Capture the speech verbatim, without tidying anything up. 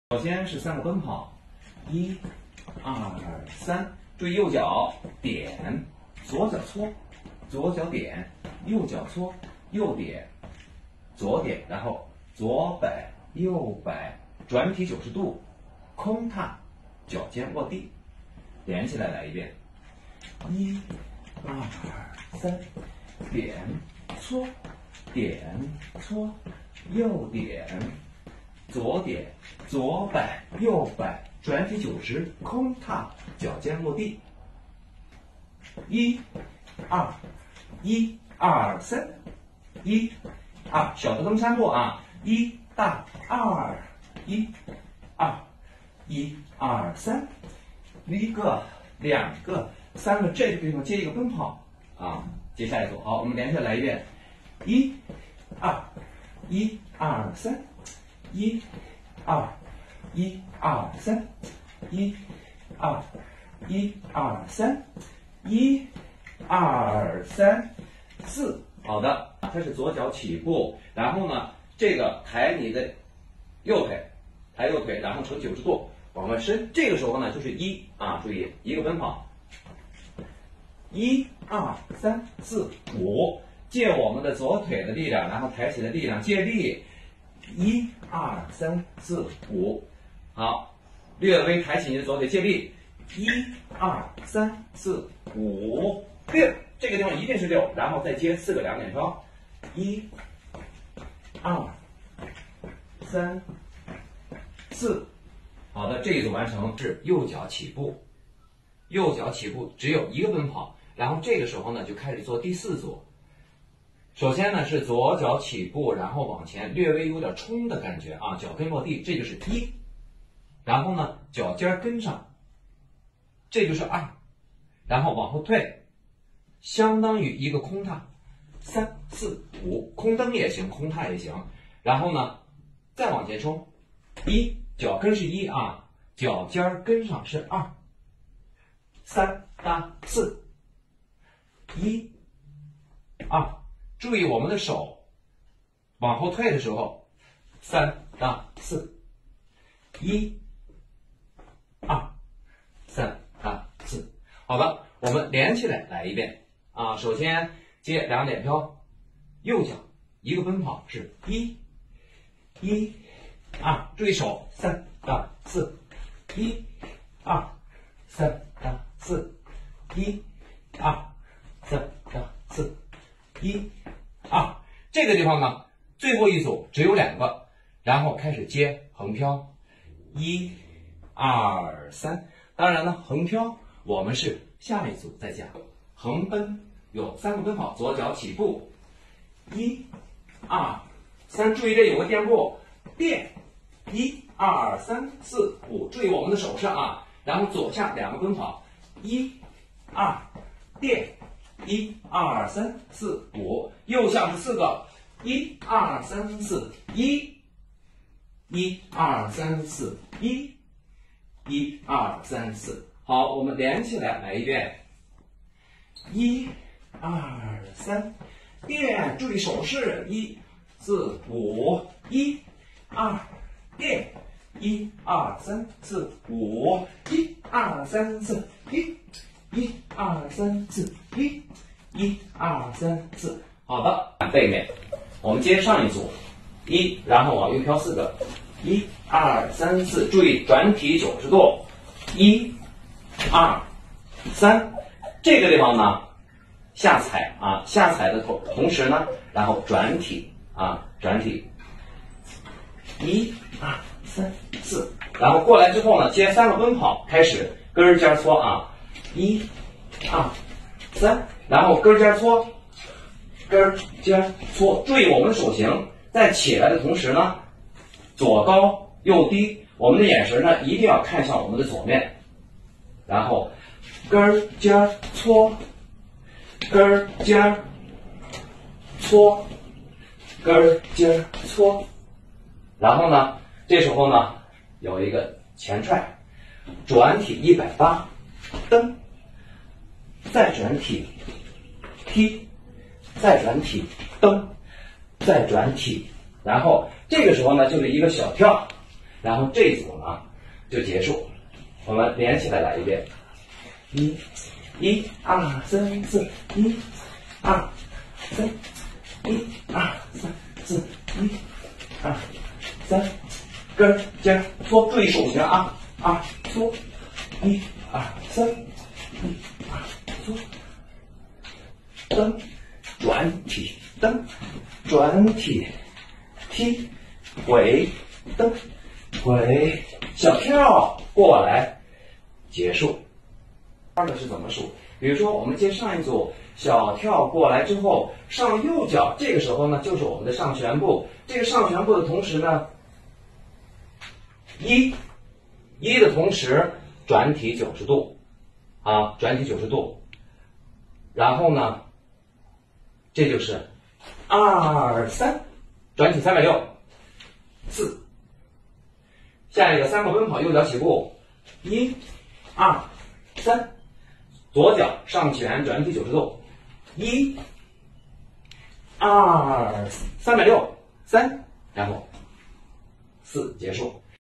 首先是三个奔跑，一、二、三，注意右脚点，左脚搓，左脚点，右脚搓，右点，左点，然后左摆右摆，转体九十度，空踏，脚尖落地，连起来来一遍，一、二、三，点搓，点搓，右点。左点，左摆，右摆，转体九十，空踏，脚尖落地。一、二，一、二、三，一、二，小的登山步啊，一大二，一、二，一、二、三，一个，两个，三个，这个地方接一个奔跑啊，接下一组，好，我们连下来一遍，一、二，一、二、三。一、二、一、二、三，一、二、一、二、三，一、二、三、四。好的，这是左脚起步，然后呢，这个抬你的右腿，抬右腿，然后呈九十度往外伸。这个时候呢，就是一啊，注意一个奔跑，一、二、三、四、五，借我们的左腿的力量，然后抬起的力量，借力。一、二、三、四、五，好，略微抬起你的左腿，借力，一、二、三、四、五、六，这个地方一定是六，然后再接四个两点飘，一、二、三、四，好的，这一组完成是右脚起步，右脚起步只有一个奔跑，然后这个时候呢就开始做第四组。首先呢是左脚起步，然后往前略微有点冲的感觉啊，脚跟落地，这就是一。然后呢脚尖跟上，这就是二。然后往后退，相当于一个空踏，三四五，空蹬也行，空踏也行。然后呢再往前冲，一，脚跟是一啊，脚尖跟上是二，三搭四，一、二。注意我们的手往后退的时候，三搭四，一、二、三搭四。好的，我们连起来来一遍啊。首先接两点飘，右脚一个奔跑是一、一、二，注意手三搭四，一、二、三搭四，一、二、三搭四，一。二，这个地方呢，最后一组只有两个，然后开始接横飘，一、二、三。当然呢，横飘我们是下一组再讲。横奔有三个奔跑，左脚起步，一、二、三，注意这有个垫步，垫，一、二、三、四、五，注意我们的手势啊，然后左下两个奔跑，一、二，垫。一二三四五，右下是四个，一二三四一，一二三四一，一二三四。好，我们连起来来一遍，一二三，垫，注意手势，一四五，一二垫，一二三四五，一二三四一。一二三四一，一二三四，好的，背面，我们接上一组，一，然后往右飘四个，一二三四，注意转体九十度，一、二、三，这个地方呢下踩啊，下踩的同同时呢，然后转体啊，转体，一二三四，然后过来之后呢，接三个奔跑，开始跟尖搓啊。一、二、三，然后跟尖搓，跟尖搓。注意我们的手型在起来的同时呢，左高右低，我们的眼神呢一定要看向我们的左面，然后跟尖搓，跟尖搓，跟尖搓。然后呢，这时候呢有一个前踹，转体一百八，蹬。再转体，踢，再转体，蹬，再转体，然后这个时候呢，就是一个小跳， 然后这一组呢就结束。我们连起来来一遍，一、一、二、三、四，一、二、三，一、二、三、四，一、二、三，跟儿接着搓，注意手型啊，二搓，一、二、三，一、二、搓，蹬，转体，蹬，转体，踢，回，蹬，回，小跳过来，结束。二个是怎么数？比如说，我们接上一组小跳过来之后，上右脚，这个时候呢，就是我们的上旋步。这个上旋步的同时呢，一，一的同时转体九十度，啊，转体九十度。然后呢，这就是二三，转体三百六，四。下一个三个奔跑，右脚起步，一、二、三。左脚上旋转体九十度，一、二、三百六，三，然后四结束。